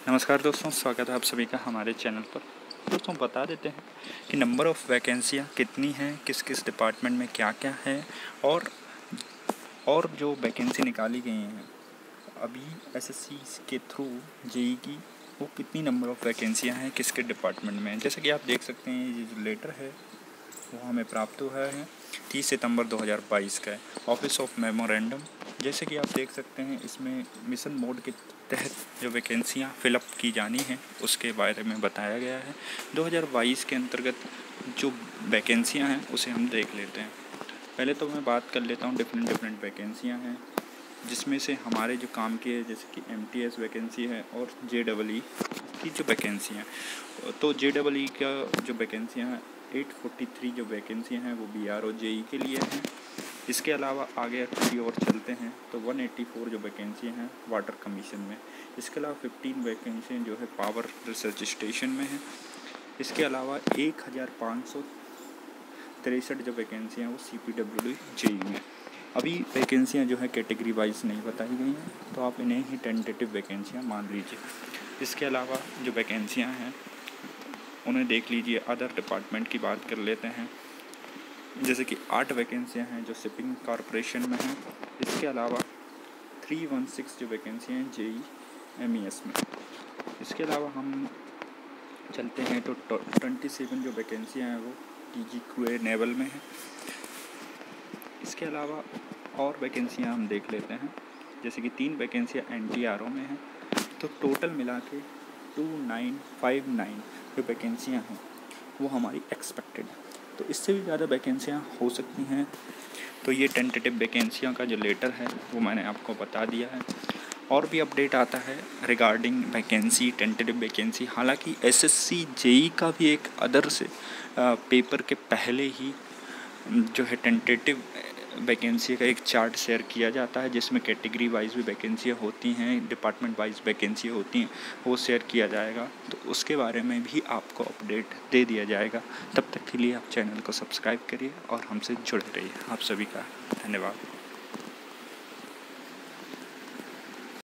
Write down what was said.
नमस्कार दोस्तों, स्वागत है आप सभी का हमारे चैनल पर। दोस्तों बता देते हैं कि नंबर ऑफ़ वैकेंसियाँ कितनी हैं, किस किस डिपार्टमेंट में क्या क्या है और जो वैकेंसी निकाली गई हैं अभी एसएससी के थ्रू जेई की, वो कितनी नंबर ऑफ़ वैकेंसियाँ हैं, किसके डिपार्टमेंट में। जैसे कि आप देख सकते हैं ये जो लेटर है वो हमें प्राप्त हुआ है 30 सितंबर 2022 का है, ऑफिस ऑफ मेमोरेंडम। जैसे कि आप देख सकते हैं इसमें मिशन मोड के तहत जो वैकेंसियाँ फिलअप की जानी हैं उसके बारे में बताया गया है। 2022 के अंतर्गत जो वैकेंसियाँ हैं उसे हम देख लेते हैं। पहले तो मैं बात कर लेता हूँ, डिफरेंट वैकेंसियाँ हैं जिसमें से हमारे जो काम की है जैसे कि एमटीएस वैकेंसी है और जेईई की जो वैकेंसी हैं। तो जेईई का जो वैकेंसियाँ हैं 843 जो वैकेंसियाँ हैं वो बीआरओ जेई के लिए हैं। इसके अलावा आगे की ओर चलते हैं तो 184 जो वैकेंसियाँ हैं वाटर कमीशन में। इसके अलावा 15 वैकेंसियाँ जो है पावर रिसर्च स्टेशन में हैं। इसके अलावा 1563 जो वैकेंसियाँ हैं वो CPWD जेई में। अभी वैकेंसियाँ जो है कैटेगरी वाइज नहीं बताई गई हैं, तो आप इन्हें ही टेंटेटिव वैकेंसियाँ मान लीजिए। इसके अलावा जो वैकेंसियाँ हैं उन्हें देख लीजिए। अदर डिपार्टमेंट की बात कर लेते हैं, जैसे कि 8 वैकेंसियाँ हैं जो शिपिंग कॉरपोरेशन में हैं। इसके अलावा 316 जो वैकेंसियाँ हैं JEE-MES में। इसके अलावा हम चलते हैं तो 27 जो वैकेंसियाँ हैं वो DGQA नेवल में हैं। इसके अलावा और वैकेंसियाँ हम देख लेते हैं, जैसे कि 3 वैकेंसियाँ NTRO में हैं। तो टोटल मिला के 2959 जो वैकेंसियाँ हैं वो हमारी एक्सपेक्टेड है। तो इससे भी ज़्यादा वैकेंसियाँ हो सकती हैं। तो ये टेंटेटिव वैकेंसियों का जो लेटर है वो मैंने आपको बता दिया है। और भी अपडेट आता है रिगार्डिंग वैकेंसी, टेंटेटिव वैकेंसी। हालांकि एसएससी जेई का भी एक अदर से पेपर के पहले ही जो है टेंटेटिव वैकेंसी का एक चार्ट शेयर किया जाता है, जिसमें कैटेगरी वाइज भी वैकेंसियाँ होती हैं, डिपार्टमेंट वाइज वैकेंसी होती हैं, वो शेयर किया जाएगा। तो उसके बारे में भी आपको अपडेट दे दिया जाएगा। तब तक के लिए आप चैनल को सब्सक्राइब करिए और हमसे जुड़े रहिए। आप सभी का धन्यवाद।